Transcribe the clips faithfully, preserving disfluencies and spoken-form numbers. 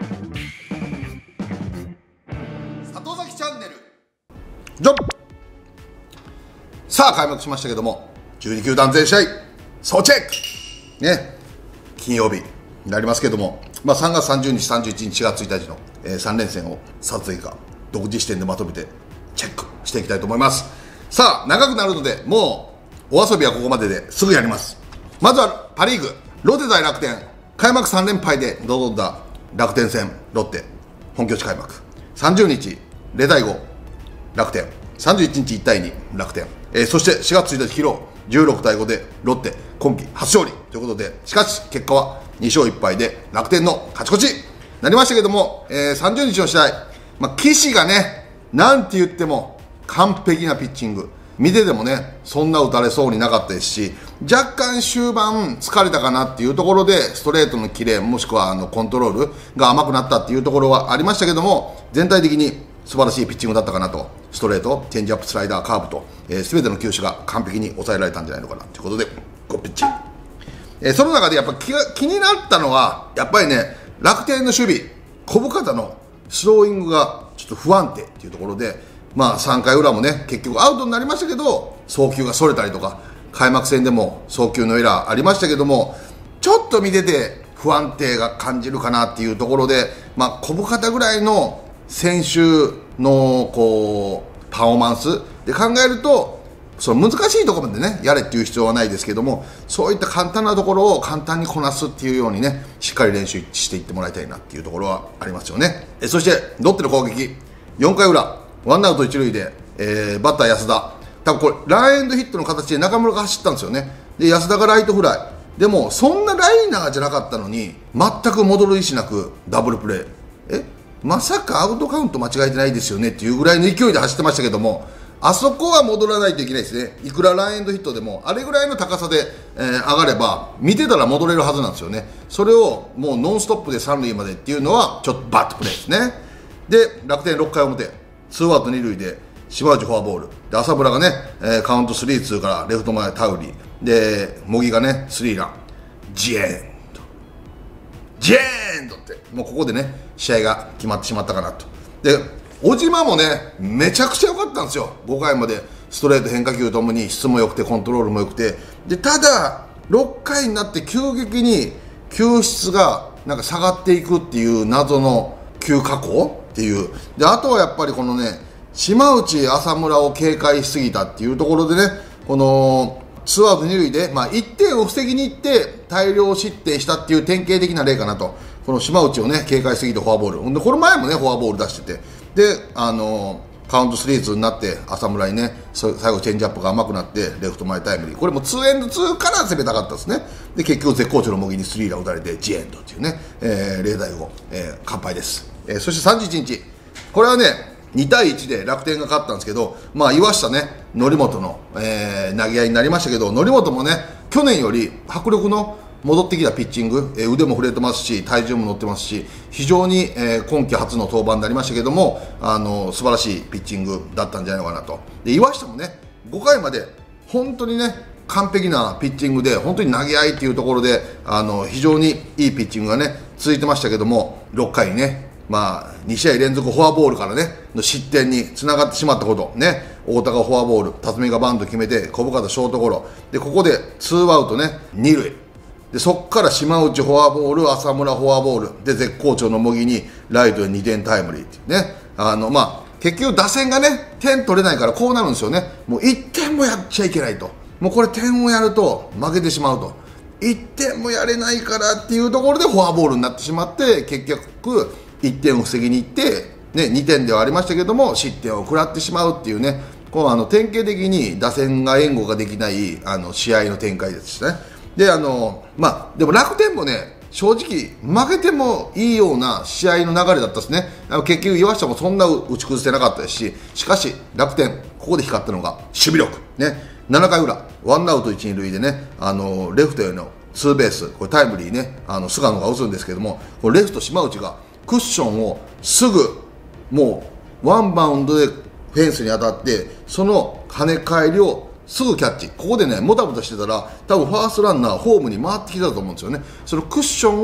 里崎チャンネルジョン。さあ開幕しましたけども、じゅうに球団全試合総チェックね、金曜日になりますけども、まあ、さんがつさんじゅうにち、さんじゅういちにち、しがつついたちの、えー、さん連戦を撮影か独自視点でまとめてチェックしていきたいと思います。さあ長くなるのでもうお遊びはここまでですぐやります。まずはパ・リーグ、ロッテ対楽天、開幕さん連敗で臨んだ楽天戦、ロッテ本拠地開幕、さんじゅうにちゼロたいご楽天、さんじゅういちにちいちたいに楽天、えー、そしてしがつついたち昨日じゅうろくたいごでロッテ今季初勝利ということで、しかし結果はにしょういっぱいで楽天の勝ち越しになりましたけども、えー、さんじゅうにちの試合、まあ、岸がねなんて言っても完璧なピッチング、見ててもねそんな打たれそうになかったですし、若干終盤疲れたかなっていうところでストレートのキレもしくはあのコントロールが甘くなったっていうところはありましたけども、全体的に素晴らしいピッチングだったかなと。ストレート、チェンジアップ、スライダー、カーブと、えー、全ての球種が完璧に抑えられたんじゃないのかなということでゴーピッチ、えー、その中でやっぱ気が気になったのはやっぱりね、楽天の守備、小深田のスローイングがちょっと不安定っていうところで、まあさんかいうらもね結局アウトになりましたけど、送球がそれたりとか、開幕戦でも送球のエラーありましたけども、ちょっと見てて不安定が感じるかなっていうところで、まあ小深田ぐらいの選手のこうパフォーマンスで考えると、その難しいところまでねやれっていう必要はないですけども、そういった簡単なところを簡単にこなすっていうようにね、しっかり練習していってもらいたいなっていうところはありますよね。えそしてロッテの攻撃、よんかいうらワンアウト一塁で、えー、バッター安田、多分これランエンドヒットの形で中村が走ったんですよね。で安田がライトフライでも、そんなライナーじゃなかったのに全く戻る意思なくダブルプレー、えまさかアウトカウント間違えてないですよねっていうぐらいの勢いで走ってましたけども、あそこは戻らないといけないですね。いくらランエンドヒットでもあれぐらいの高さで、えー、上がれば見てたら戻れるはずなんですよね。それをもうノンストップで三塁までっていうのはちょっとバットプレーですね。で楽天ろっかい表、ツーアウト二塁で島内フォアボールで、浅村がね、えー、カウントスリーツーからレフト前タウリーで、茂木がねスリーラン、ジエーンとジエーンとって、もうここでね試合が決まってしまったかなと。で小島もねめちゃくちゃ良かったんですよ。ごかいまでストレート変化球ともに質も良くてコントロールも良くて、でただろっかいになって急激に球質がなんか下がっていくっていう謎の急下降っていう。であとはやっぱりこのね島内浅村を警戒しすぎたっていうところでね、このツーアウト二塁で、まあ、いってんを防ぎにいって大量失点したっていう典型的な例かなと。この島内をね警戒しすぎてフォアボールで、これ前もねフォアボール出してて、であのカウントスリーツーになって浅村にね最後チェンジアップが甘くなってレフト前タイムリー、これもツーエンドツーから攻めたかったですね。で結局絶好調の茂木にスリーラン打たれてジエンドっていうね、えー、ゼロたいご、えー、完敗です。えー、そしてさんじゅういちにち、これはねにたいいちで楽天が勝ったんですけど、まあ岩下ね則本の、えー、投げ合いになりましたけど、則本もね去年より迫力の戻ってきたピッチング、えー、腕も振れてますし体重も乗ってますし、非常に、えー、今季初の登板になりましたけども、あの素晴らしいピッチングだったんじゃないのかなと。で岩下もねごかいまで本当にね完璧なピッチングで、本当に投げ合いっていうところであの非常にいいピッチングがね続いてましたけども、ろっかいにねまあ、にしあい連続フォアボールからねの失点につながってしまったことね、太田がフォアボール、辰巳がバント決めて小深田ショートゴロで、ここでツーアウトね二塁で、そこから島内フォアボール、浅村フォアボールで絶好調の茂木にライトでにてんタイムリーっていうね、あのまあ結局打線がね点取れないからこうなるんですよね。もういってんもやっちゃいけないと、もうこれ点をやると負けてしまうと、いってんもやれないからっていうところでフォアボールになってしまって、結局いってんを防ぎにいって、ね、にてんではありましたけども失点を食らってしまうっていうね、こうあの典型的に打線が援護ができないあの試合の展開ですね。であのまあでも楽天もね正直負けてもいいような試合の流れだったですね。あの結局岩下もそんな打ち崩せなかったですし、しかし楽天ここで光ったのが守備力ね。ななかいうらワンアウト一二塁でね、あのレフトへのツーベース、これタイムリーね、あの菅野が打つんですけども、これレフト島内がクッションをすぐもうワンバウンドでフェンスに当たって、その跳ね返りをすぐキャッチ、ここでねもたもたしてたら多分ファーストランナーホームに回ってきたと思うんですよね。そのクッションを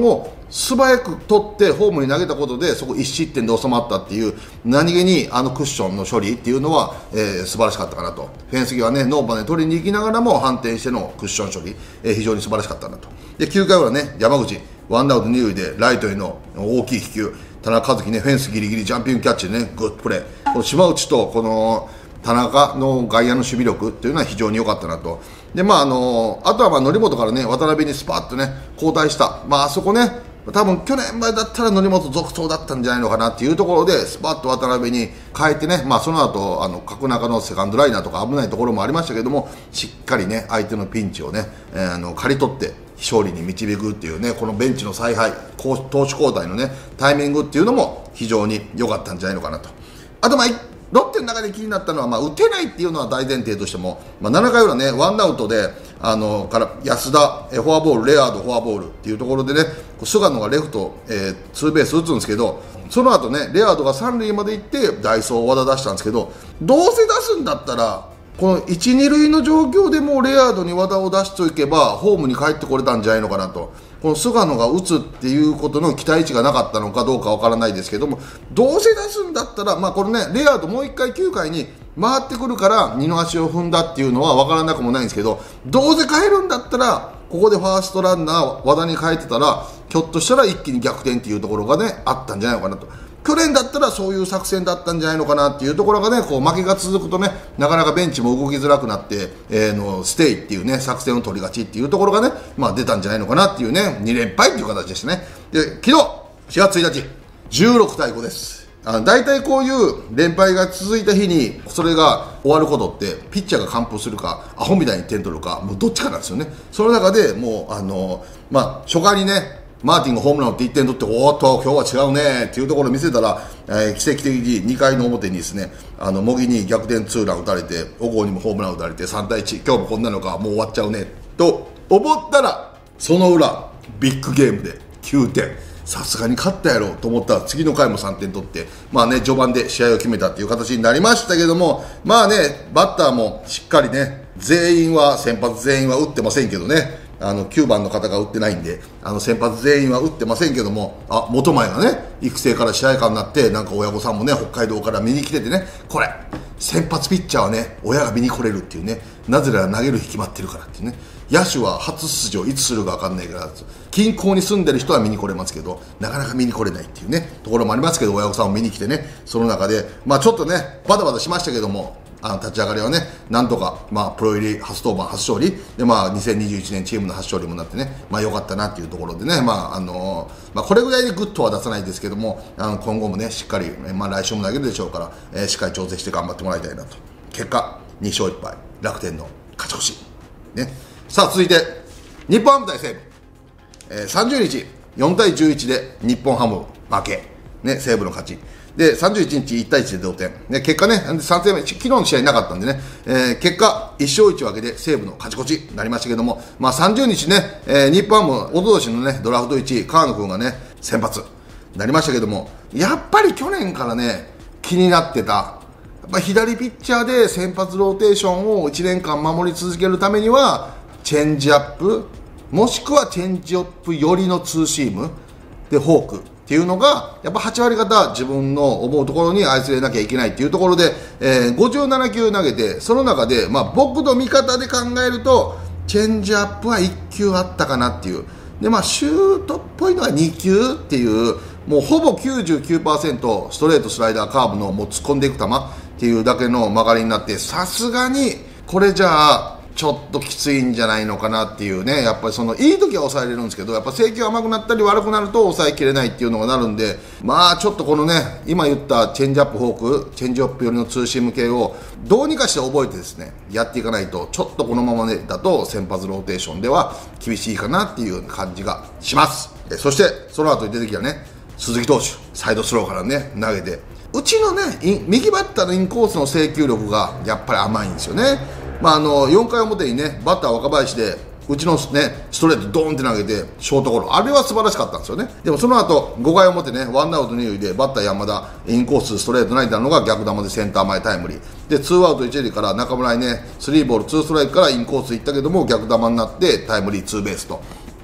素早く取ってホームに投げたことでそこいち失点で収まったっていう、何気にあのクッションの処理っていうのは、えー、素晴らしかったかなと。フェンス際ね、ノーバンで取りに行きながらも反転してのクッション処理、えー、非常に素晴らしかったなと。できゅうかい裏ね、山口ワンアウトに塁でライトへの大きい飛球、田中和樹ね、フェンスギリギリジャンピングキャッチでね、グッドプレー、この島内とこの田中の外野の守備力っていうのは非常に良かったなと。でまああのあとはまあ則本からね、渡辺にスパッとね交代した、まああそこね、多分去年までだったら則本続投だったんじゃないのかなっていうところでスパッと渡辺に変えてね、まあその後あの角中のセカンドライナーとか危ないところもありましたけども、しっかりね相手のピンチをね、えー、あの刈り取って勝利に導くっていうね、このベンチの采配、投手交代のねタイミングっていうのも非常に良かったんじゃないのかなと。あとまあロッテの中で気になったのは、まあ、打てないっていうのは大前提としても、まあ、ななかい裏ね、ワンアウトであのから安田、えフォアボール、レアード、フォアボールっていうところでね、菅野がレフト、えー、ツーベース打つんですけど、その後ね、レアードが三塁まで行って、ダイソー和田出したんですけど、どうせ出すんだったら、このいち、に塁の状況でもうレアードに和田を出しておけば、ホームに帰ってこれたんじゃないのかなと。この菅野が打つっていうことの期待値がなかったのかどうかわからないですけども、どうせ出すんだったら、まあこれね、レアードもういっかいきゅうかいに回ってくるから二の足を踏んだっていうのはわからなくもないんですけど、どうせ変えるんだったら、ここでファーストランナー和田に変えてたら、ひょっとしたら一気に逆転っていうところがね、あったんじゃないのかなと。去年だったらそういう作戦だったんじゃないのかなっていうところがね、こう負けが続くとね、なかなかベンチも動きづらくなって、えー、のステイっていうね、作戦を取りがちっていうところがね、まあ出たんじゃないのかなっていうね、に連敗っていう形でしたね。で、昨日しがつついたち、じゅうろくたいごです。あ大体こういう連敗が続いた日にそれが終わることって、ピッチャーが完封するかアホみたいに点取るか、もうどっちかなんですよね。その中でもうあのまあ初回にね、マーティンがホームランを打っていってん取って、おーっと今日は違うねっていうところを見せたら、えー、奇跡的ににかいの表にですね、あの茂木に逆転ツーラン打たれて、小郷にもホームラン打たれてさんたいいち、今日もこんなのか、もう終わっちゃうねと思ったら、その裏ビッグゲームできゅうてん、さすがに勝ったやろうと思ったら次の回もさんてん取って、まあね、序盤で試合を決めたっていう形になりましたけども、まあね、バッターもしっかりね、全員は先発全員は打ってませんけどね、あのきゅうばんの方が打ってないんで、あの先発全員は打ってませんけども、あ元前がね育成から試合間になって、なんか親御さんもね北海道から見に来ててね、これ先発ピッチャーはね親が見に来れるっていうね、なぜなら投げる日決まってるからっていうね、野手は初出場いつするか分かんないから、近郊に住んでる人は見に来れますけど、なかなか見に来れないっていうねところもありますけど、親御さんも見に来てね、その中でまあちょっとねバタバタしましたけども、あの立ち上がりはね、なんとか、まあ、プロ入り初登板初勝利で、まあ、にせんにじゅういちねんチームの初勝利もなってね、まあ、良かったなっていうところでね、まああのまあ、これぐらいでグッとは出さないですけども、あの今後もねしっかり、まあ、来週も投げるでしょうから、えー、しっかり調整して頑張ってもらいたいなと。結果にしょういっぱい、楽天の勝ち越し、ね、さあ続いて日本ハム対西武、えー、さんじゅうにちよんたいじゅういちで日本ハム負け、ね、西武の勝ちで、さんじゅういちにちいちたいいちで同点、ね、結果ねさんてんめ、昨日の試合なかったんでね、えー、結果いっしょういち分けで西武の勝ち越しになりましたけども、まあ、さんじゅうにちね、えー、日本ハムおととしのねドラフトいちい川野君がね先発になりましたけども、やっぱり去年からね気になってた、やっぱ左ピッチャーで先発ローテーションをいちねんかん守り続けるためにはチェンジアップもしくはチェンジアップ寄りのツーシームでフォークっていうのがやっぱはちわりがた自分の思うところに操れなきゃいけないっていうところで、えー、ごじゅうななきゅう投げて、その中で、まあ、僕の見方で考えるとチェンジアップはいっきゅうあったかなっていうで、まあ、シュートっぽいのはにきゅうっていう、もうほぼ きゅうじゅうきゅうパーセント ストレートスライダーカーブのもう突っ込んでいく球っていうだけの曲がりになって、さすがにこれじゃあちょっときついんじゃないのかなっていうね。やっぱりそのいい時は抑えれるんですけど、やっぱ制球甘くなったり悪くなると抑えきれないっていうのがなるんで、まあちょっとこのね今言ったチェンジアップフォークチェンジアップ寄りのツーシーム系をどうにかして覚えてですねやっていかないと、ちょっとこのままだと先発ローテーションでは厳しいかなっていう感じがします。そしてその後に出てきたね鈴木投手、サイドスローからね投げて、うちのね右バッターのインコースの制球力がやっぱり甘いんですよね。まあ、あのよんかい表にねバッター若林でうちの、ね、ストレートドーンって投げてショートゴロ、あれは素晴らしかったんですよね。でもその後ごかい表ねワンアウトに塁でバッター山田インコースストレート投げたのが逆球でセンター前タイムリーで、ツーアウトいち塁から中村にねスリーボールツーストライクからインコース行ったけども逆球になってタイムリーツーベースと、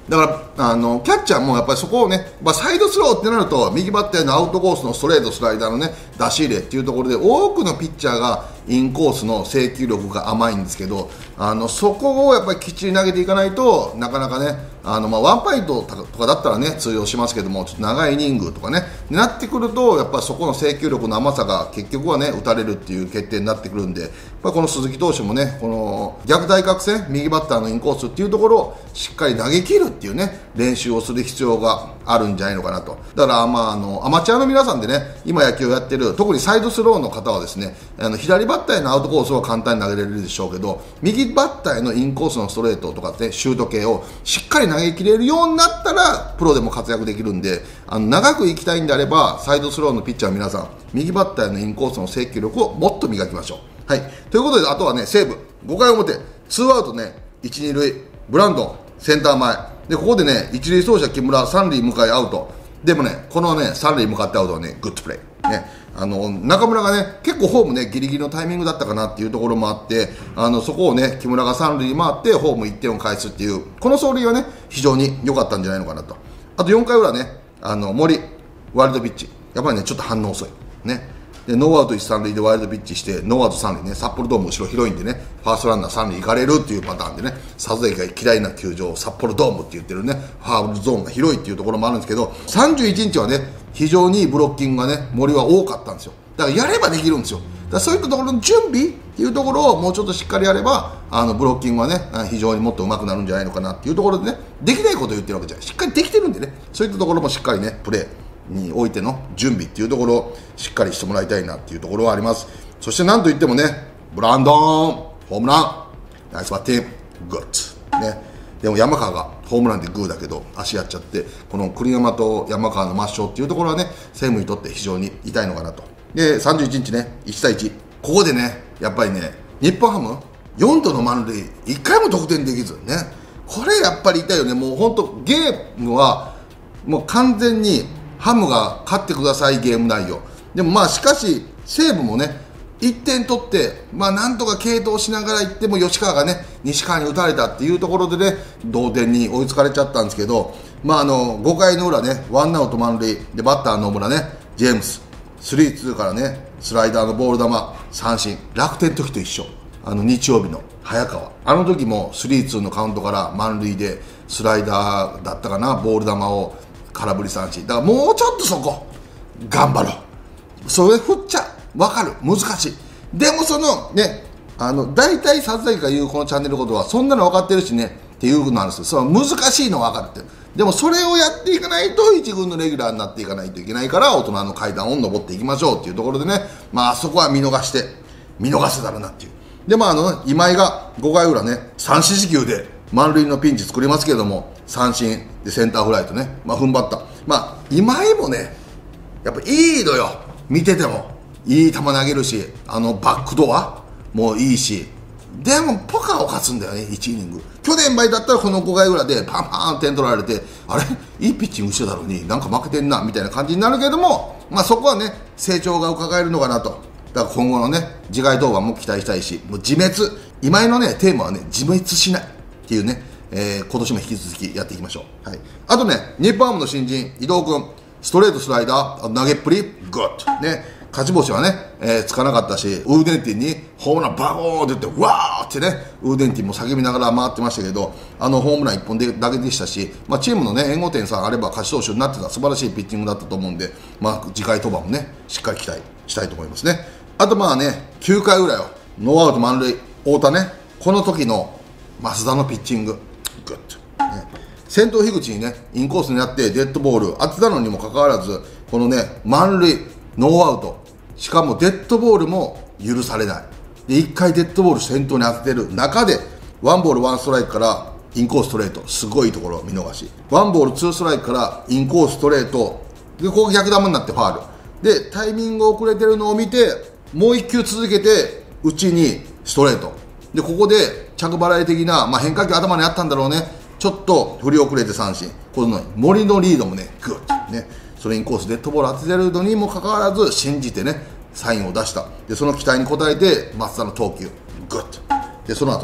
だからあのキャッチャーもやっぱりそこをね、まあ、サイドスローってなると右バッターへのアウトコースのストレートスライダーのね出し入れっていうところで多くのピッチャーがインコースの制球力が甘いんですけど、あのそこをやっぱりきっちり投げていかないとなかなかね、あのまあワンパイントとかだったらね通用しますけども、ちょっと長いイニングとかねなってくるとやっぱりそこの制球力の甘さが結局はね打たれるっていう決定になってくるんで、やっぱりこの鈴木投手もねこの逆対角線右バッターのインコースっていうところをしっかり投げ切るっていうね練習をする必要があるんじゃないのかなと。だからまああのアマチュアの皆さんでね今野球をやってる特にサイドスローの方はですね、あの左バッターへのアウトコースは簡単に投げれるでしょうけど、右バッターへのインコースのストレートとかってシュート系をしっかり投げ切れるようになったらプロでも活躍できるんで、あの長く行きたいんであればサイドスローのピッチャーの皆さん右バッターへのインコースの制球力をもっと磨きましょう。はい、ということであとはね西武ごかい表ツーアウトねいち、に塁ブランドンセンター前で、ここでね一塁走者木村三塁向かいアウトでもねこのね三塁向かってアウトはねグッドプレーね、あの中村がね結構ホームねギリギリのタイミングだったかなっていうところもあって、あのそこをね木村が三塁に回ってホームいってんを返すっていうこの走塁はね非常に良かったんじゃないのかなと。あとよんかい裏ねあの森ワイルドピッチやっぱりねちょっと反応遅いねでノーアウトいち、さん塁でワイルドピッチしてノーアウトさん塁ね、札幌ドーム後ろ広いんでねファーストランナーさん塁行かれるっていうパターンでね、サズエが嫌いな球場札幌ドームって言ってるねファウルゾーンが広いっていうところもあるんですけど、さんじゅういちにちはね非常にブロッキングがね森は多かったんですよ。だからやればできるんですよ。だからそういったところの準備っていうところをもうちょっとしっかりやればあのブロッキングはね非常にもっと上手くなるんじゃないのかなっていうところでね、できないことを言ってるわけじゃないしっかりできてるんでね、そういったところもしっかりねプレーにおいての準備っていうところをしっかりしてもらいたいなっていうところはあります。そしてなんといってもねブランドンホームランナイスバッティンググッドね。でも山川がホームランでグーだけど足やっちゃって、この栗山と山川の抹消っていうところはね西武にとって非常に痛いのかなと。でさんじゅういちにちねいちたいいちここでねやっぱりね日本ハムよんどの満塁いっかいも得点できずね、これやっぱり痛いよね。もう本当ゲームはもう完全にハムが勝ってくださいゲーム内容でも、まあしかし西武もねいってん取って、まあ、なんとか継投しながらいっても吉川がね西川に打たれたっていうところでね同点に追いつかれちゃったんですけど、まあ、あのごかいの裏ねワンアウト満塁でバッター野村ねジェームススリーツーからねスライダーのボール球三振、楽天の時と一緒、あの日曜日の早川あの時もスリーツーのカウントから満塁でスライダーだったかなボール球を空振り三振だからもうちょっとそこ頑張ろう、それ振っちゃ分かる難しいでもそのねあの大体さずだけが言うこのチャンネルのことはそんなの分かってるしねっていうのなんですよ。その難しいの分かるってでもそれをやっていかないと一軍のレギュラーになっていかないといけないから大人の階段を上っていきましょうっていうところでね、まあそこは見逃して見逃せたらなっていうで、まああの今井がごかい裏ね三四死球で満塁のピンチ作りますけれども三振でセンターフライとね、まあ、踏ん張った、まあ、今井もねやっぱいいのよ見ててもいい球投げるしあのバックドアもいいしでもポカを勝つんだよねいちイニング。去年前だったらこのごかい裏でパンパン点取られてあれいいピッチングしてたのになんか負けてんなみたいな感じになるけども、まあ、そこはね成長が伺えるのかなと。だから今後のね次回登板も期待したいしもう自滅今井のねテーマはね自滅しないっていうね、えー、今年も引き続きやっていきましょう。はい、あとね日本ハムの新人伊藤君ストレートスライダー投げっぷりグッドね、勝ち星はね、えー、つかなかったしウーデンティンにホームランバゴーンって言ってわーってねウーデンティンも叫びながら回ってましたけどあのホームランいっぽんでだけでしたし、まあ、チームのね援護点さえあれば勝ち投手になってた素晴らしいピッチングだったと思うんで、まあ、次回登板もねしっかり期待したいと思いますね。あとまあねきゅうかい裏よノーアウト満塁太田ねこの時の増田のピッチンググッド、ね、先頭樋口にねインコースになってデッドボール当てたのにもかかわらずこのね満塁ノーアウトしかもデッドボールも許されないでいっかいデッドボール先頭に当ててる中でワンボールワンストライクからインコースストレートすごいところ見逃しワンボールツーストライクからインコースストレートでここ逆球になってファウルでタイミング遅れてるのを見てもういっきゅう続けて内にストレートでここで着払い的な、まあ、変化球頭にあったんだろうねちょっと振り遅れて三振この森のリードもねグッねそれインコースデッドボール当ててるのにもかかわらず信じてねサインを出したでその期待に応えて松田の投球グッでその後ね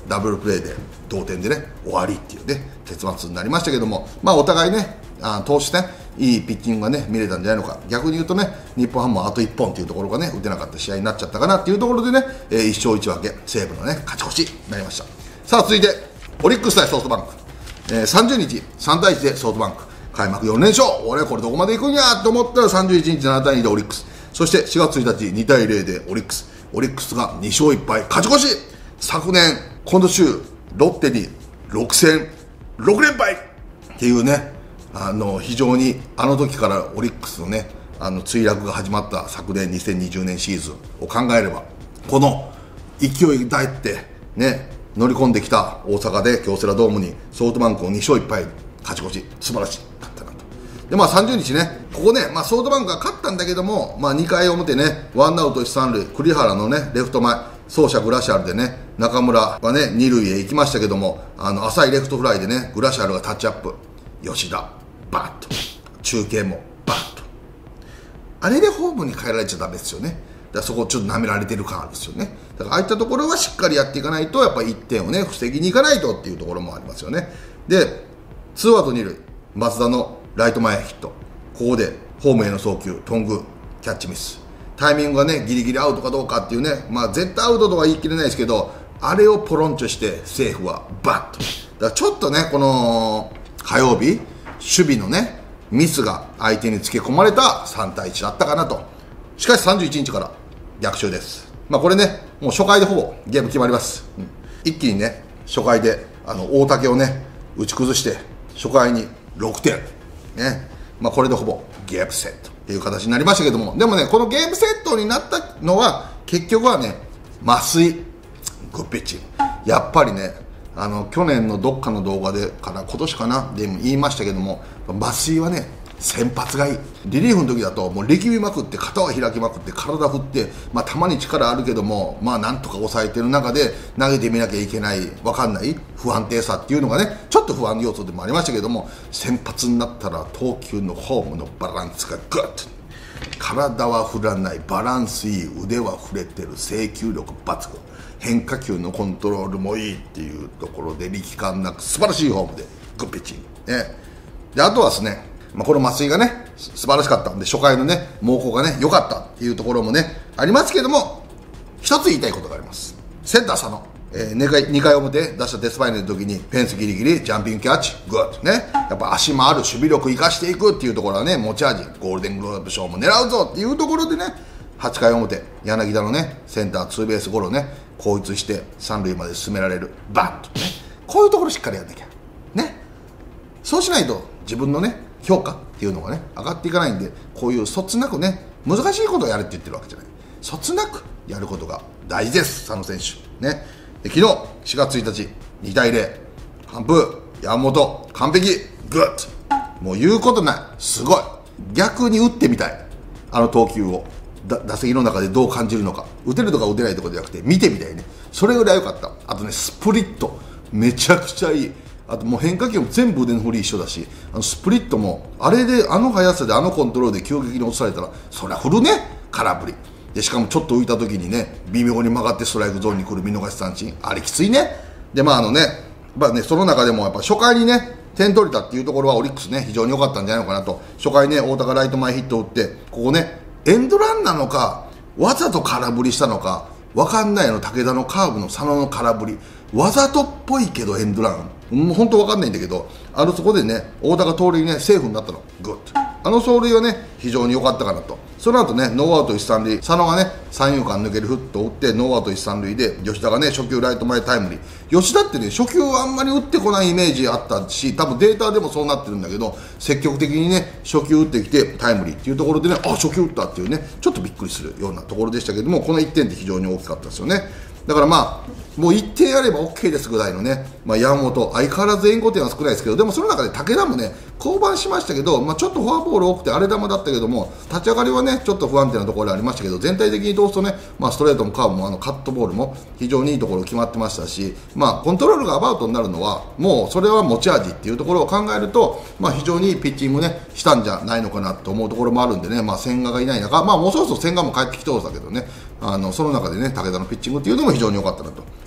ダブルプレーで同点でね終わりっていうね結末になりましたけども、まあ、お互いねあ投手ねいいピッチングがね見れたんじゃないのか、逆に言うとね日本ハムもあといっぽんというところがね打てなかった試合になっちゃったかなっていうところでね、えー、いっ勝いち分け西武のね勝ち越しになりました。さあ続いてオリックス対ソフトバンク、えー、さんじゅうにちさんたいいちでソフトバンク開幕よんれんしょう、俺これどこまでいくんやと思ったらさんじゅういちにちななたいにでオリックス、そしてしがつついたちにたいぜろでオリックスオリックスがにしょういっぱい勝ち越し、昨年今度週ロッテにろくせんろくれんぱいっていうね、あの非常にあの時からオリックスのねあの墜落が始まった昨年にせんにじゅうねんシーズンを考えれば、この勢いだってね乗り込んできた大阪で京セラドームにソフトバンクをにしょういっぱい勝ち越し、素晴らしい勝ったなと。でまあさんじゅうにちねここね、まあ、ソフトバンクが勝ったんだけども、まあ、にかい表ねワンアウトいちさんるい栗原のねレフト前走者グラシャルでね中村がねにるいへ行きましたけども、あの浅いレフトフライでねグラシャルがタッチアップ、吉田バッと中継もバッと、あれでホームに帰られちゃダメですよね。だからそこちょっと舐められてる感あるんですよね。だからああいったところはしっかりやっていかないとやっぱりいってんをね防ぎにいかないとっていうところもありますよね。でツーアウトにるい松田のライト前ヒット、ここでホームへの送球トングキャッチミス、タイミングがねギリギリアウトかどうかっていうね、まあ絶対アウトとは言い切れないですけど、あれをポロンチョしてセーフはバッと、だからちょっとねこの火曜日守備のねミスが相手につけ込まれたさんたいいちだったかなと。しかしさんじゅういちにちから逆襲です。まあこれねもう初回でほぼゲーム決まります、うん、一気にね初回であの大竹をね打ち崩して初回にろくてんね、まあこれでほぼゲームセットっていう形になりましたけども、でもねこのゲームセットになったのは結局はね増井グッピッチ、やっぱりねあの去年のどっかの動画でから今年かなでも言いましたけども、増井はね先発がいい。リリーフの時だともう力みまくって肩は開きまくって体振って、まあ、たまに力あるけども、まあ、なんとか抑えてる中で投げてみなきゃいけない分かんない不安定さっていうのがねちょっと不安要素でもありましたけども、先発になったら投球のフォームのバランスがグッと、体は振らないバランスいい、腕は振れてる、制球力抜群、変化球のコントロールもいいっていうところで力感なく素晴らしいフォームでグッピッチング、ね、であとはですね、まあ、この増井がね素晴らしかったんで初回のね猛攻がね良かったっていうところもねありますけども、一つ言いたいことがあります。センター佐野、えー、にかい, にかい表打者デスパイネの時にフェンスギリギリジャンピングキャッチグッとね、やっぱ足もある守備力生かしていくっていうところはね持ち味、ゴールデングローブ賞も狙うぞっていうところでねはちかい表柳田のねセンターツーベースゴロね後逸して三塁まで進められるバッとね、こういうところしっかりやんなきゃね、そうしないと自分のね評価っていうのがね上がっていかないんで、こういうそつなくね難しいことをやれって言ってるわけじゃない、そつなくやることが大事です。佐野選手ね、で昨日しがつついたちにたいぜろ完封山本完璧グッド、もう言うことない、すごい、逆に打ってみたい、あの投球をだ打席の中でどう感じるのか、打てるとか打てないとかじゃなくて見てみたいね、それぐらい良かった。あとねスプリットめちゃくちゃいい、あともう変化球も全部腕の振り一緒だし、あのスプリットもあれであの速さであのコントロールで急激に落とされたらそりゃ振るね、空振りで、しかもちょっと浮いた時にね微妙に曲がってストライクゾーンに来る見逃し三振、あれきついね。でまああのね、まあねその中でもやっぱ初回にね点取れたっていうところはオリックスね非常に良かったんじゃないのかなと。初回ね太田がライト前ヒットを打って、ここねエンドランなのかわざと空振りしたのか分かんないの、武田のカーブの佐野の空振りわざとっぽいけどエンドランもう本当分かんないんだけど、あのそこでね太田が盗塁ねセーフになったのグッと、あの走塁はね非常に良かったかなと。その後ねノーアウト一三塁、佐野がね三遊間抜けるフットを打ってノーアウト一三塁で吉田がね初球ライト前タイムリー、吉田ってね初球はあんまり打ってこないイメージあったし、多分データでもそうなってるんだけど積極的にね初球打ってきてタイムリーっていうところでね、あ初球打ったっていうねちょっとびっくりするようなところでしたけども、このいってんって非常に大きかったですよね。だからまあもういってんあれば OK ですぐらいのね、まあ、山本相変わらず援護点は少ないですけど、でもその中で武田もね降板しましたけど、まあ、ちょっとフォアボール多くて荒れ球だったけども立ち上がりはねちょっと不安定なところでありましたけど、全体的に通すとね、まあ、ストレートもカーブもあのカットボールも非常にいいところ決まってましたし、まあ、コントロールがアバウトになるのはもうそれは持ち味っていうところを考えると、まあ、非常にいいピッチングねしたんじゃないのかなと思うところもあるんでね、まあ、千賀がいない中、まあ、もうそろそろ千賀も帰ってきてそうだけどね、あのその中でね武田のピッチングっていうのも非常に良かったなと。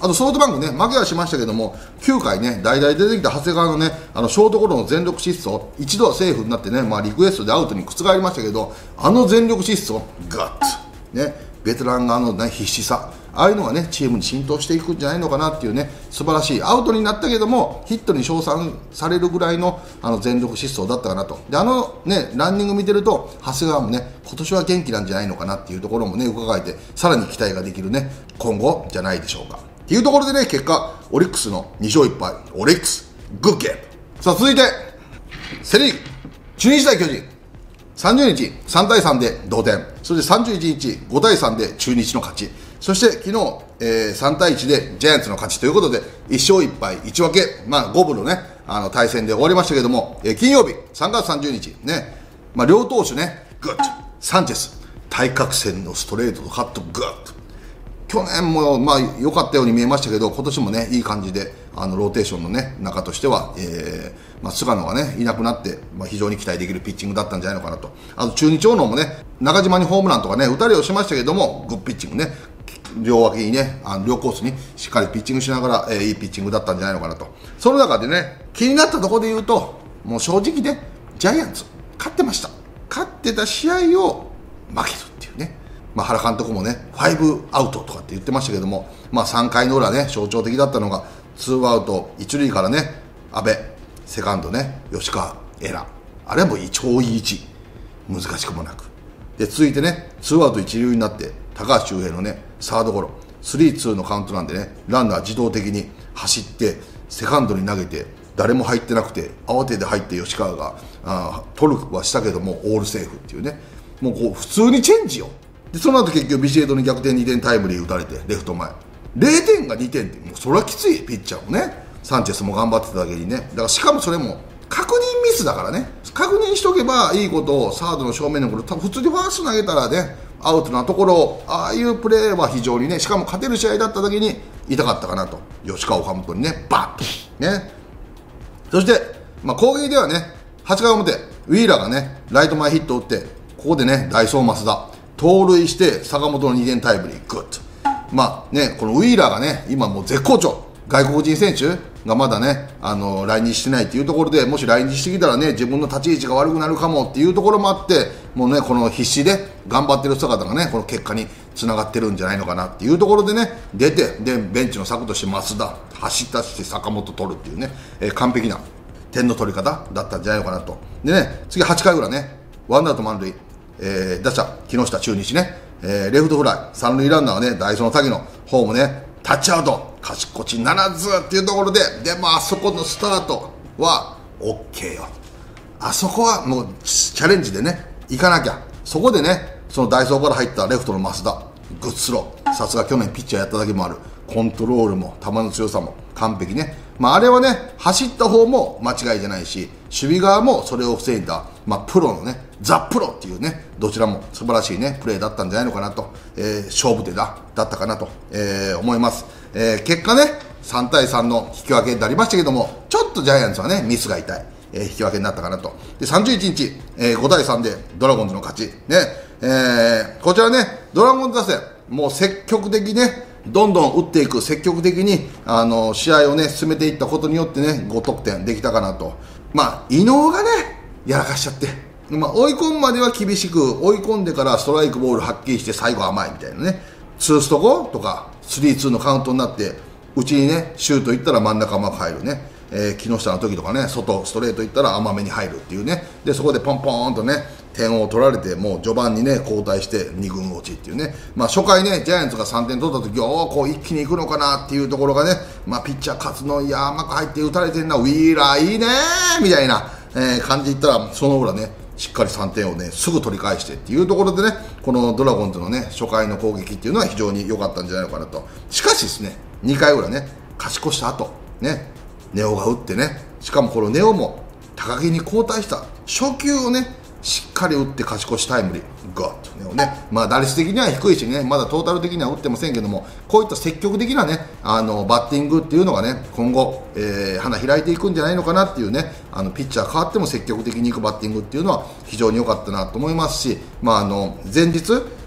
あとソフトバンクね、負けはしましたけども、きゅうかいね、代々出てきた長谷川のね、あのショートゴロの全力疾走、一度はセーフになってね、まあ、リクエストでアウトに覆りましたけど、あの全力疾走、ガッツ、ね、ベテラン側の、ね、必死さ、ああいうのがね、チームに浸透していくんじゃないのかなっていうね、素晴らしい、アウトになったけども、ヒットに称賛されるぐらいのあの全力疾走だったかなと、であのね、ランニング見てると、長谷川もね、今年は元気なんじゃないのかなっていうところもね、伺えて、さらに期待ができるね、今後じゃないでしょうか。っていうところでね、結果、オリックスのに勝いっぱい、オリックス、グッゲーム。さあ、続いて、セ・リーグ、中日対巨人。さんじゅうにち、さんたいさんで同点。そしてさんじゅういちにち、ごたいさんで中日の勝ち。そして昨日、えー、さんたいいちでジャイアンツの勝ちということで、いっ勝いっぱい、いち分け、まあ五分のね、あの対戦で終わりましたけども、えー、金曜日、さんがつさんじゅうにち、ね、まあ両投手ね、グッと、サンチェス、対角線のストレートとカット、グッと。去年もまあ良かったように見えましたけど、今年もね、いい感じで、あのローテーションのね、中としては、えーまあ、菅野がね、いなくなって、まあ、非常に期待できるピッチングだったんじゃないのかなと。あと中日王能もね、中島にホームランとかね、打たれをしましたけども、グッピッチングね、両脇にね、あの両コースにしっかりピッチングしながら、えー、いいピッチングだったんじゃないのかなと。その中でね、気になったところで言うと、もう正直ね、ジャイアンツ、勝ってました。勝ってた試合を負けるっていうね。まあ、原監督もね、ファイブアウトとかって言ってましたけども、まあ、さんかいの裏ね、象徴的だったのが、ツーアウト一塁からね、阿部、セカンドね、吉川、エラー。あれも超いい位置。難しくもなく。で、続いてね、ツーアウト一塁になって、高橋周平のね、サードゴロ、スリーツーのカウントなんでね、ランナー自動的に走って、セカンドに投げて、誰も入ってなくて、慌てて入って吉川が、あ取るはしたけども、オールセーフっていうね、もうこう、普通にチェンジよ。でその後結局ビシエドに逆転にてんタイムリー打たれてレフト前れいてんがにてんってもうそれはきついピッチャーもねサンチェスも頑張ってただけにねだからしかもそれも確認ミスだからね確認しとけばいいことをサードの正面のころ普通にファースト投げたらねアウトなところをああいうプレーは非常にねしかも勝てる試合だっただけに痛かったかなと吉川岡本にねバッとねそして、まあ、攻撃ではねはちかい表ウィーラーがねライト前ヒットを打ってここでね代走増田盗塁して坂本のにてんタイムリーグッとまあねこのウィーラーがね今もう絶好調外国人選手がまだねあの来日してないっていうところでもし来日してきたらね自分の立ち位置が悪くなるかもっていうところもあってもうねこの必死で頑張ってる姿がねこの結果につながってるんじゃないのかなっていうところでね出てでベンチの策として増田走ったして坂本取るっていうね、えー、完璧な点の取り方だったんじゃないのかなとでね次はちかい裏ねワンアウト満塁えー、打者、木下中日ね、えー、レフトフライ、三塁ランナーはね、ダイソーの滝のホームね、タッチアウト、勝ち越しならずっていうところで、でもあそこのスタートは OK よ。あそこはもうチャレンジでね、行かなきゃ。そこでね、そのダイソーから入ったレフトの増田、グッスロー、さすが去年ピッチャーやっただけもある、コントロールも球の強さも完璧ね。まあ、あれはね、走った方も間違いじゃないし、守備側もそれを防いだ、まあ、プロのね、ザ・プロっていうね、どちらも素晴らしいね、プレーだったんじゃないのかなと、えー、勝負手だ、だったかなと、えー、思います。えー、結果ね、さんたいさんの引き分けになりましたけども、ちょっとジャイアンツはね、ミスが痛い、えー、引き分けになったかなと。で、さんじゅういちにち、えー、ごたいさんでドラゴンズの勝ち。ね、えー、こちらね、ドラゴンズ打線、もう積極的ね、どんどん打っていく、積極的にあの試合を、ね、進めていったことによって、ね、ごとくてんできたかなと、まあ、伊能がね、やらかしちゃって、まあ、追い込むまでは厳しく、追い込んでからストライクボールはっきりして、最後甘いみたいなね、ツーストゴとか、スリーツーのカウントになって、うちにね、シュートいったら真ん中甘く入るね、えー、木下の時とかね、外、ストレートいったら甘めに入るっていうね、でそこでポンポーンとね、点を取られて、もう序盤にね、交代してに軍落ちっていうね、まあ、初回ね、ジャイアンツがさんてん取った時おーこう一気にいくのかなっていうところがね、まあ、ピッチャー勝野、いや甘く入って打たれてんな、ウィーラーいいねーみたいな、えー、感じいったら、その裏ね、しっかりさんてんをね、すぐ取り返してっていうところでね、このドラゴンズのね、初回の攻撃っていうのは非常に良かったんじゃないのかなと。しかしですね、にかい裏ね、勝ち越した後、ね、ネオが打ってね、しかもこのネオも高木に交代した初球をね、しっかり打って勝ち越しタイムリー、ガッとネオね、まあ打率的には低いしね、まだトータル的には打ってませんけども、こういった積極的なね、あのバッティングっていうのがね、今後、えー、花開いていくんじゃないのかなっていうね、あのピッチャー変わっても積極的にいくバッティングっていうのは非常に良かったなと思いますし、まああの前日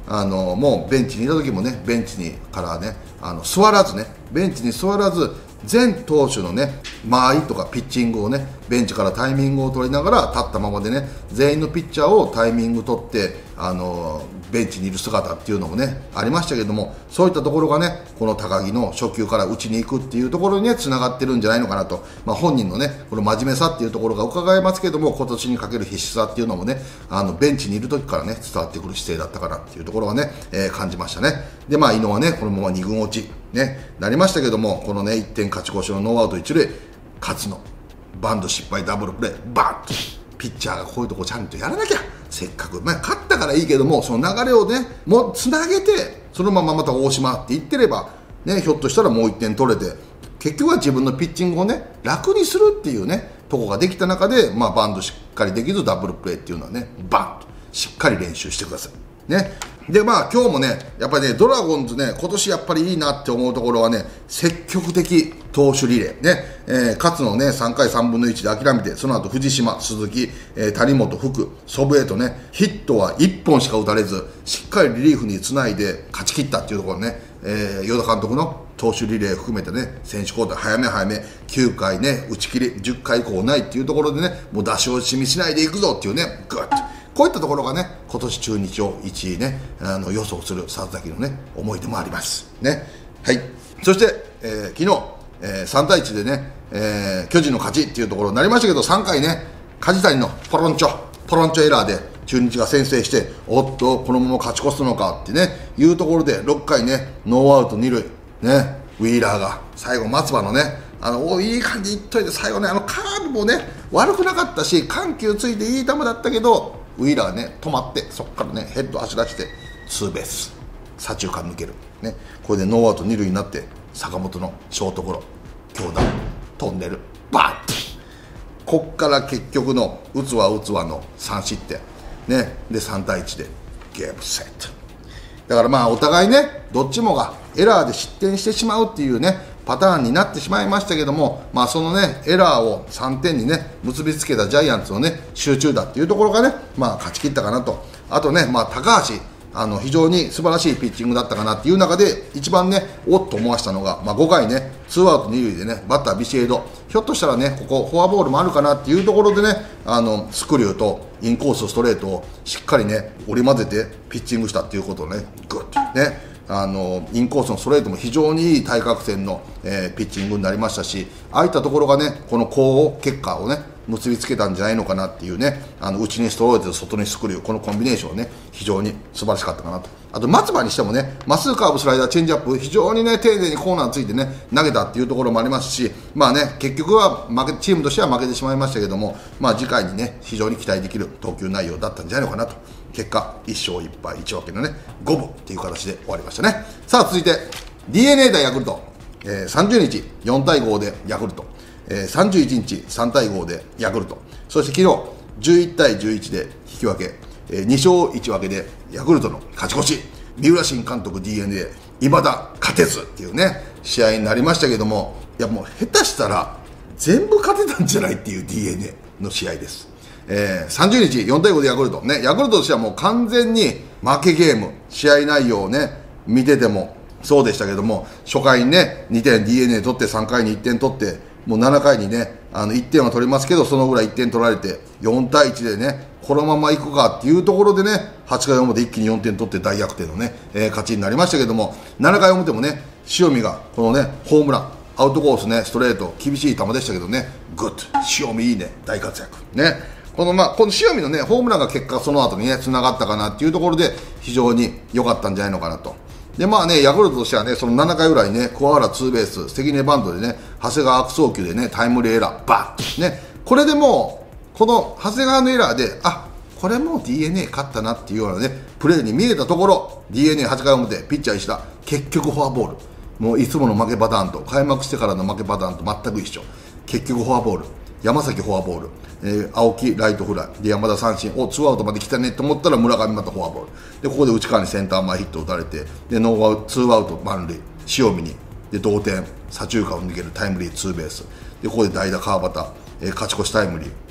あのもうベンチにいた時もね、ベンチにからね、あの座らずね、ベンチに座らず、全投手のね、間合いとかピッチングをね、ベンチからタイミングを取りながら、立ったままでね、全員のピッチャーをタイミング取って、あのベンチにいる姿っていうのもね、ありましたけども、そういったところがね、この高木の初球から打ちに行くっていうところにね、つながってるんじゃないのかなと、まあ、本人のね、この真面目さっていうところが伺えますけども、今年にかける必死さっていうのもね、あのベンチにいる時からね、伝わってくる姿勢だったかなっていうところはね、えー、感じましたね。で、まあ、井野はね、このままに軍落ち、ね、なりましたけども、このね、いってん勝ち越しのノーアウト一塁、勝野、バント失敗、ダブルプレー、バンと、ピッチャーがこういうとこちゃんとやらなきゃ、せっかく、まあ、勝ったからいいけども、その流れをね、もうつなげて、そのまままた大島って言ってれば、ね、ひょっとしたらもういってん取れて、結局は自分のピッチングをね、楽にするっていうね、とこができた中で、まあ、バントしっかりできず、ダブルプレーっていうのはね、バンと、しっかり練習してください。ね。で、まあ、今日もね、やっぱりね、ドラゴンズね、今年やっぱりいいなって思うところはね、積極的投手リレー。ね、えー、勝野ね、さんかいさんぶんのいちで諦めて、その後藤島、鈴木、えー、谷本、福、祖父江とね、ヒットはいっぽんしか打たれず、しっかりリリーフにつないで勝ち切ったっていうところね、えー、与田監督の投手リレー含めてね、選手交代早め早め、きゅうかいね、打ち切り、じゅっかい以降ないっていうところでね、もう出し惜しみしないでいくぞっていうね、グッと。こういったところがね、今年中日をいちいね、あの予想する佐々木のね、思い出もあります。ね。はい。そして、えー、昨日、えー、さんたいいちでね、えー、巨人の勝ちっていうところになりましたけど、さんかいね、梶谷のポロンチョ、ポロンチョエラーで中日が先制して、おっと、このまま勝ち越すのかってね、いうところで、ろっかいね、ノーアウトに塁、ね、ウィーラーが、最後、松葉のね、あのいい感じにいっといて、最後ね、あのカーブもね、悪くなかったし、緩急ついていい球だったけど、ウィーラーがね、止まって、そこからね、ヘッド走らせて、ツーベース、左中間抜ける。ね、これでノーアウトに塁になって、坂本のショートゴロ、強打、トンネル、バッと。こっから結局の、打つわ打つわのさん失点。ね、で、さんたいいちで、ゲームセット。だからまあ、お互いね、どっちもがエラーで失点してしまうっていうね、パターンになってしまいましたけども、まあ、そのね、エラーをさんてんにね、結びつけたジャイアンツのね、集中打っていうところがね、まあ、勝ち切ったかなと。あとね、まあ、高橋、あの、非常に素晴らしいピッチングだったかなっていう中で、一番ね、おっと思わせたのが、まあ、ごかいね、ツーアウトに塁でね、バッタービシエド、ひょっとしたらね、ここ、フォアボールもあるかなっていうところでね、あの、スクリューとインコース、ストレートをしっかりね、織り交ぜてピッチングしたっていうことをね、グッとね、あのインコースのストレートも非常にいい対角線の、えー、ピッチングになりましたし、ああいったところがね、この好結果をね、結びつけたんじゃないのかなっていうね、あの内にストレート、外にスクリュー、このコンビネーションね、非常に素晴らしかったかなと。あと松葉にしてもね、まっすぐカーブ、スライダー、チェンジアップ、非常にね、丁寧にコーナーついてね、投げたっていうところもありますし、まあね、結局は負けチームとしては負けてしまいましたけども、まあ次回にね、非常に期待できる投球内容だったんじゃないのかなと。結果、いっしょういっぱいいち分けのね、五分っていう形で終わりましたね。さあ、続いて、ディーエヌエー 対ヤクルト、えー、さんじゅうにち、よんたいごでヤクルト、えー、さんじゅういちにち、さんたいごでヤクルト、そして昨日、じゅういちたいじゅういちで引き分け、えー、にしょういち分けでヤクルトの勝ち越し、三浦新監督 ディーエヌエー、いまだ勝てずっていうね、試合になりましたけども、いやもう下手したら、全部勝てたんじゃないっていう ディーエヌエー の試合です。えー、さんじゅうにち、よんたいごでヤクルト、ね、ヤクルトとしてはもう完全に負けゲーム、試合内容をね、見ててもそうでしたけども、初回にね、にてん ディーエヌエー 取って、さんかいにいってん取って、もうななかいにね、あのいってんは取りますけど、そのぐらいいってん取られて、よんたいいちでね、このままいくかっていうところでね、はちかい表一気によんてん取って大逆転のね、えー、勝ちになりましたけども、ななかい表もね、塩見がこのね、ホームラン、アウトコースね、ストレート、厳しい球でしたけどね、グッド、塩見いいね、大活躍。ね。このまあ、この塩見のね、ホームランが結果その後にね、繋がったかなっていうところで、非常に良かったんじゃないのかなと。で、まあね、ヤクルトとしてはね、そのななかい裏にね、桑原ツーベース、関根バントでね、長谷川悪送球でね、タイムリーエラー、バッとね、これでもう、この長谷川のエラーで、あ、これもう ディーエヌエー 勝ったなっていうようなね、プレーに見えたところ、ディーエヌエーはちかい表、ピッチャー石田、結局フォアボール。もういつもの負けパターンと、開幕してからの負けパターンと全く一緒。結局フォアボール。山崎フォアボール、えー、青木ライトフライで山田三振、おツーアウトまで来たねと思ったら村上またフォアボールで、ここで内川にセンター前ヒットを打たれて、でノーアウトツーアウト満塁、塩見にで同点、左中間を抜けるタイムリーツーベースで、ここで代打川端、えー、勝ち越しタイムリー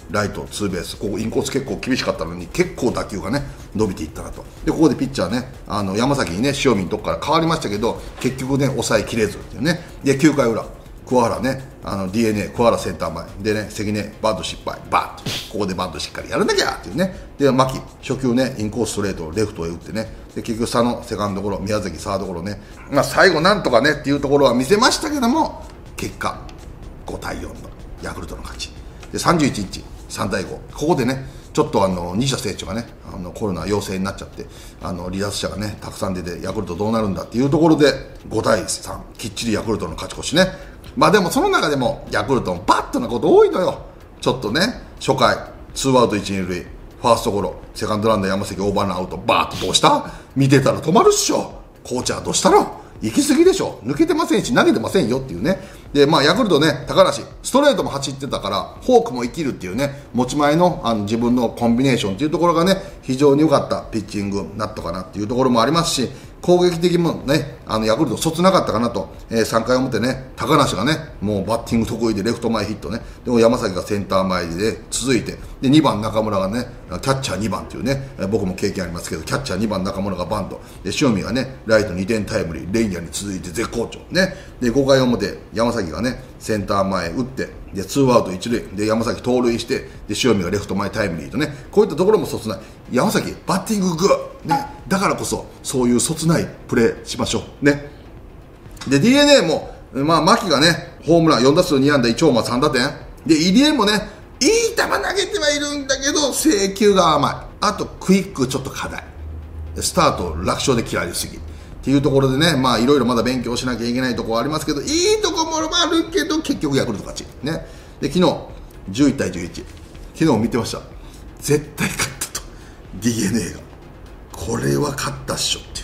ライトツーベース、ここインコース結構厳しかったのに結構打球がね伸びていったなと。でここでピッチャーね、あの山崎にね塩見のとこから変わりましたけど、結局ね抑えきれずっていうね。できゅうかい裏、桑原ね、あの ディーエヌエー 桑原センター前でね、関根バント失敗、バッとここでバントしっかりやらなきゃっていうね。で牧初球ねインコースストレートをレフトへ打ってね、で結局佐野セカンドゴロ、宮崎サードゴロね、まあ、最後なんとかねっていうところは見せましたけども、結果ごたいよんのヤクルトの勝ちでさんじゅういちにちさんたいご、ここでねちょっとあの西田選手がねあのコロナ陽性になっちゃって、あの離脱者がねたくさん出てヤクルトどうなるんだっていうところでごたいさん、きっちりヤクルトの勝ち越しね。まあでもその中でもヤクルトもバットなこと多いのよ。ちょっとね初回ツーアウトいち、に塁、ファーストゴロ、セカンドランナー山崎オーバーのアウト、バーッとどうした、見てたら止まるっしょ、コーチはどうしたの、行き過ぎでしょ、抜けてませんし投げてませんよっていうね。でまあヤクルトね、高梨ストレートも走ってたからフォークも生きるっていうね、持ち前のあの自分のコンビネーションっていうところがね非常に良かったピッチングになったかなっていうところもありますし、攻撃的もねあのヤクルトそつなかったかなと、えー、さんかい表ね高梨がねもうバッティング得意でレフト前ヒットね、でも山崎がセンター前で続いて、でにばん中村がねキャッチャーにばんっていうね、僕も経験ありますけどキャッチャーにばん中村がバントで、塩見がねライトにてんタイムリー、レイヤーに続いて絶好調ね。でごかい表山崎がねセンター前打ってでツーアウトいち塁で山崎盗塁してで塩見がレフト前タイムリーとね、こういったところもそつない山崎バッティンググー、ね、だからこそそういうそつないプレーしましょうね。で ディーエヌエー もまあ牧がねホームランよんだすうにあんだいちホーマーさんだてんで、入江もねいい球投げてはいるんだけど制球が甘い、あとクイックちょっと課題、スタート楽勝で切られすぎっていうところでね、まあいろいろまだ勉強しなきゃいけないところはありますけど、いいとこもあるけど結局ヤクルト勝ちね。で昨日じゅういちたいじゅういち、昨日見てました、絶対勝ったと ディーエヌエー が、これは勝ったっしょっていう、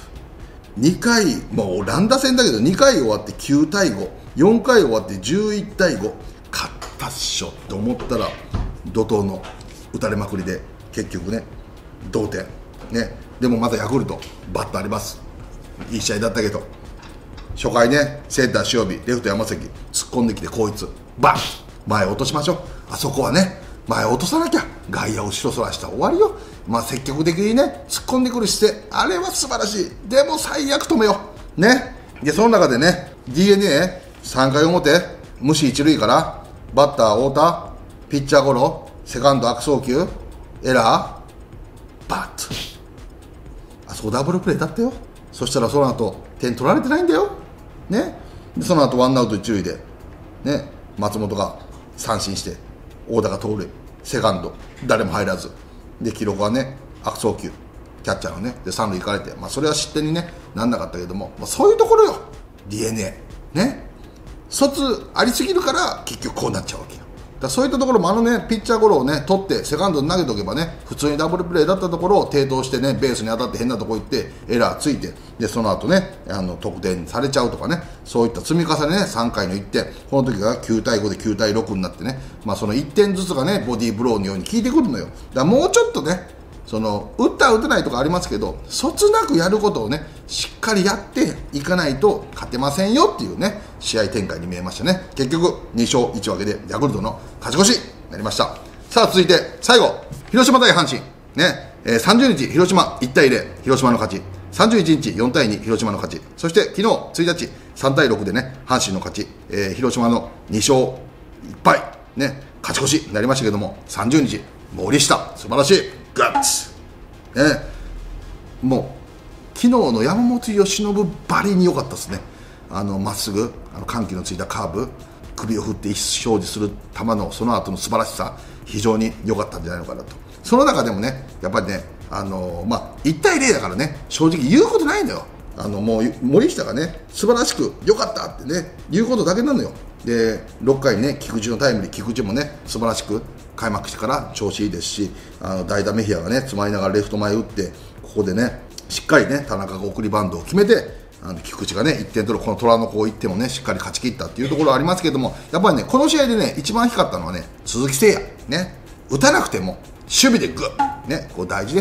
にかいもう乱打戦だけどにかい終わってきゅうたいご、よんかい終わってじゅういちたいご、勝ったっしょと思ったら怒涛の打たれまくりで結局ね同点ね。でもまだヤクルトバットあります、いい試合だったけど、初回ねセンター塩見レフト山崎突っ込んできてこいつバン前落としましょう、あそこはね前落とさなきゃ外野後ろそらしたら終わりよ。まあ積極的にね突っ込んでくる姿勢、あれは素晴らしい。でも最悪止めようね。でその中でね ディーエヌエーさんかい表無視いち塁からバッター太田ピッチャーゴロセカンド悪送球エラーバット、あそこダブルプレーだったよ。そしたらその後点取られてないんだよね。でその後ワンアウト一塁でね松本が三振して大田が盗塁、セカンド誰も入らずで記録はね悪送球キャッチャーのねで三塁行かれて、まあ、それは失点に、ね、なんなかったけども、まあ、そういうところよ ディーエヌエー ね、卒ありすぎるから結局こうなっちゃうわけよ。だそういったところもあのねピッチャーゴロをね取ってセカンドに投げておけばね普通にダブルプレーだったところを低投してねベースに当たって変なとこ行ってエラーついてでその後ねあの得点されちゃうとかね、そういった積み重ねねさんかいのいってん、この時がきゅうたいごできゅうたいろくになってね、まあそのいってんずつがねボディーブローのように効いてくるのよ。だからもうちょっとねその打った打てないとかありますけどそつなくやることをねしっかりやっていかないと勝てませんよっていうね試合展開に見えましたね。結局にしょういちわけでヤクルトの勝ち越しになりました。さあ続いて最後広島対阪神ね、えー、さんじゅうにち広島いちたいゼロ広島の勝ち、さんじゅういちにちよんたいに広島の勝ち、そして昨日ついたちさんたいろくでね阪神の勝ち、えー、広島のにしょういっぱいね勝ち越しになりましたけども、さんじゅうにち森下素晴らしいガッツね、もう昨日の山本由伸ばりに良かったですね。あのまっすぐあの緩急のついたカーブ首を振って意思表示する球のその後の素晴らしさ非常に良かったんじゃないのかなと。その中でもねやっぱりねあのまあいちたいゼロだからね正直言うことないのよ。あのもう森下がね素晴らしく良かったってね言うことだけなのよ。でろっかいにね菊池のタイムリー、菊池もね素晴らしく開幕してから調子いいですし、あの代打メヒアがね詰まりながらレフト前打ってここでねしっかりね田中が送りバントを決めてあの菊池がねいってん取るこの虎の子をいってもねしっかり勝ち切ったっていうところはありますけども、やっぱりねこの試合でね一番光ったのはね鈴木誠也ね、打たなくても守備でグッねこう大事です。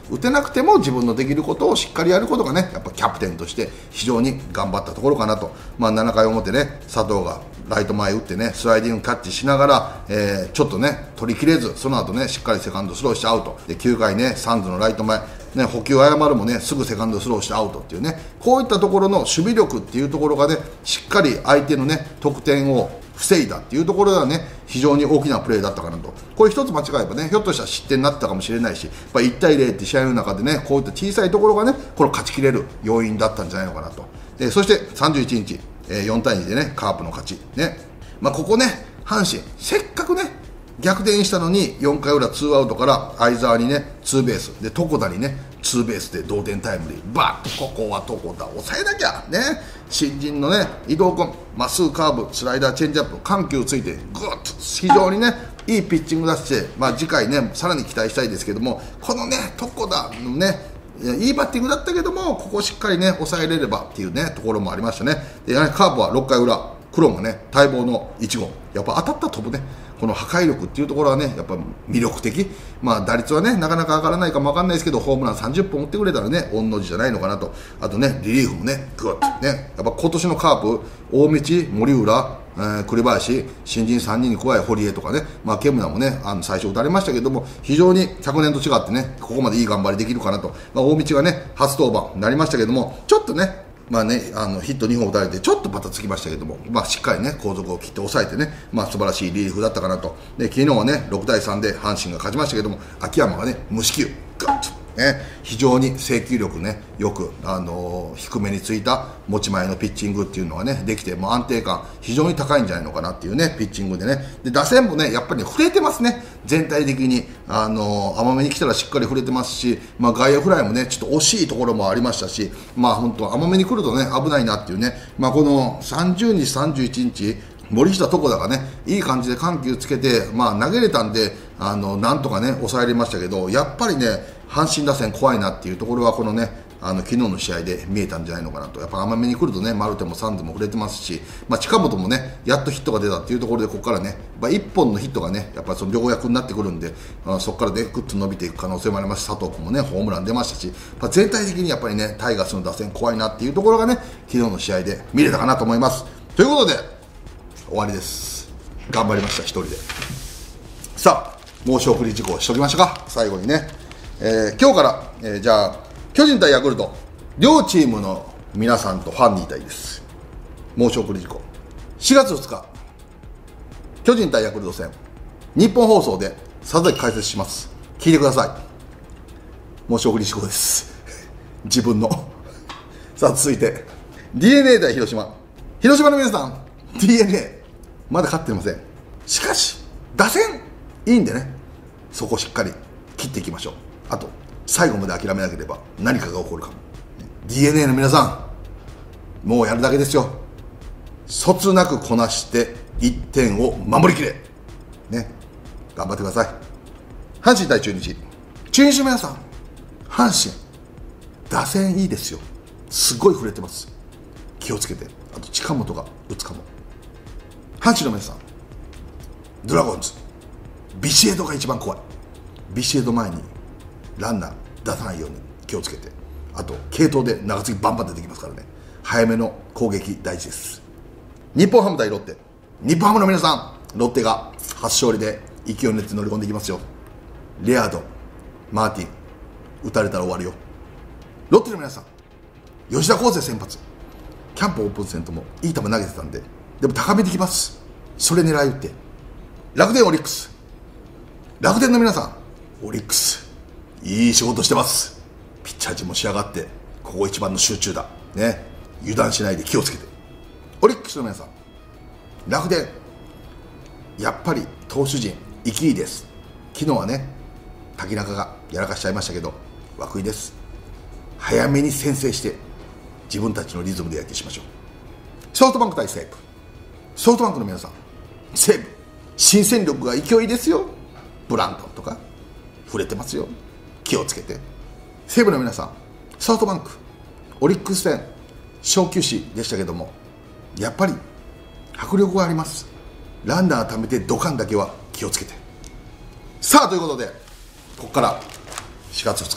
打てなくても自分のできることをしっかりやることがね、やっぱキャプテンとして非常に頑張ったところかなと。まあ、ななかい表ね、佐藤がライト前打ってね、スライディングキャッチしながら、えー、ちょっとね、取りきれず、その後ね、しっかりセカンドスローしてアウト。で、きゅうかいね、サンズのライト前、ね、補給誤るもね、すぐセカンドスローしてアウトっていうね、こういったところの守備力っていうところがね、しっかり相手のね、得点を防いだっていうところがね、非常に大きなプレーだったかなと。これ一つ間違えばね、ひょっとしたら失点になってたかもしれないし、やっぱいちたいゼロって試合の中でね、こういった小さいところがね、これ勝ちきれる要因だったんじゃないのかなと。で、そしてさんじゅういちにち、えー、よんたいにでね、カープの勝ち。ね。まあ、ここね、阪神、せっかくね、逆転したのによんかいうらツーアウトから相澤にねツーベースで床田にねツーベースで同点タイムリーバッとここは床田抑えなきゃね新人のね伊藤君まっすぐカーブスライダーチェンジアップ緩急ついてグッと非常にねいいピッチング出して、まあ、次回ねさらに期待したいですけどもこのね床田のねいいバッティングだったけどもここをしっかりね抑えれればっていうねところもありましたねでカーブはろっかいうら黒もね待望のいちごうやっぱ当たったら飛ぶねこの破壊力っていうところはねやっぱ魅力的まあ打率はねなかなか上がらないかもわかんないですけどホームランさんじゅっぽん打ってくれたらね御の字じゃないのかなとあとねリリーフもねグッとねやっぱ今年のカープ大道森浦、えー、栗林新人さんにんに加え堀江とかねまあケムナもねあの最初打たれましたけども非常に昨年と違ってねここまでいい頑張りできるかなと、まあ、大道がね初登板になりましたけどもちょっとねまあね、あのヒットにほん打たれてちょっとバタつきましたけども、まあ、しっかりね後続を切って抑えてね、まあ、素晴らしいリリーフだったかなとで昨日はねろくたいさんで阪神が勝ちましたけども秋山がね無四球ガッとね、非常に制球力ねよく、あのー、低めについた持ち前のピッチングっていうのがねできてもう安定感非常に高いんじゃないのかなっていうねピッチングでねで打線もねやっぱりね触れてますね全体的に、あのー、甘めに来たらしっかり触れてますし、まあ、外野フライもねちょっと惜しいところもありましたしまあ本当甘めに来るとね危ないなっていうね、まあ、このさんじゅうにちさんじゅういちにち森下床田がねいい感じで緩急つけて、まあ、投げれたんであのなんとかね抑えれましたけどやっぱりね阪神打線怖いなっていうところはこのねあの昨日の試合で見えたんじゃないのかなとやっぱ甘めに来るとねマルテもサンズも触れてますし、まあ、近本もねやっとヒットが出たっていうところでここからね、まあ、いっぽんのヒットがねやっぱりその良薬になってくるんであそこからねグッと伸びていく可能性もありますし佐藤君もねホームラン出ましたし、まあ、全体的にやっぱりねタイガースの打線怖いなっていうところがね昨日の試合で見れたかなと思いますということで終わりです頑張りました一人でさあ申し送り事項しときましたか最後にね、えー、今日から、えー、じゃあ巨人対ヤクルト両チームの皆さんとファンにいたいです申し送り事項しがつふつか巨人対ヤクルト戦日本放送で佐々木解説します聞いてください申し送り事項です自分のさあ続いて ディーエヌエー 対広島広島の皆さん ディーエヌエー まだ勝ってませんしかし打線いいんでねそこをしっかり切っていきましょうあと最後まで諦めなければ何かが起こるかも ディーエヌエー の皆さんもうやるだけですよそつなくこなしていってんを守りきれね頑張ってください阪神対中日中日の皆さん阪神打線いいですよすごい触れてます気をつけてあと近本が打つかも阪神の皆さんドラゴンズビシエドが一番怖いビシエド前にランナー出さないように気をつけてあと継投で長継ぎバンバン出てきますからね早めの攻撃大事です日本ハム対ロッテ日本ハムの皆さんロッテが初勝利で勢いに乗って乗り込んでいきますよレアードマーティン打たれたら終わるよロッテの皆さん吉田輝星先発キャンプオープン戦ともいい球投げてたんででも高めてきますそれ狙い打って楽天オリックス楽天の皆さんオリックスいい仕事してますピッチャー陣も仕上がってここ一番の集中だね油断しないで気をつけてオリックスの皆さん楽天やっぱり投手陣生きいいです昨日はね滝中がやらかしちゃいましたけど涌井です早めに先制して自分たちのリズムで野球しましょうソフトバンク対西武ソフトバンクの皆さん西武新戦力が勢いですよブランドンとか触れてますよ気をつけて西武の皆さんソフトバンクオリックス戦小休止でしたけどもやっぱり迫力がありますランナー貯めてドカンだけは気をつけてさあということでここからしがつふつか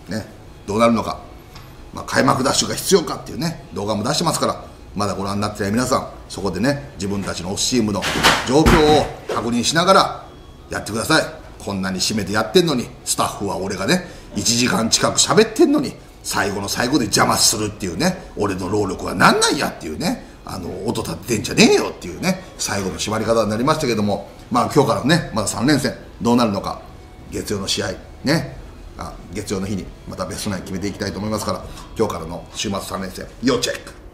ね、どうなるのか、まあ、開幕ダッシュが必要かっていうね動画も出してますから、まだご覧になってない皆さん、そこでね自分たちのオフチームの状況を確認しながらやってください。こんなに締めてやってんのに、スタッフは俺がねいちじかん近く喋ってんのに、最後の最後で邪魔するっていうね、俺の労力はなんなんやっていうね、あの音立ててんじゃねえよっていうね、最後の締まり方になりましたけども、まあ今日からねまださん連戦どうなるのか、月曜の試合ね、あ月曜の日にまたベストナイン決めていきたいと思いますから、今日からの週末さん連戦要チェック。